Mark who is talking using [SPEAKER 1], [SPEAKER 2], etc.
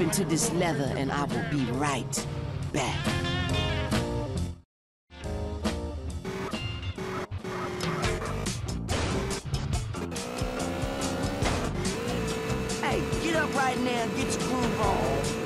[SPEAKER 1] into this leather and I will be right back. Hey, get up right now and get your groove on.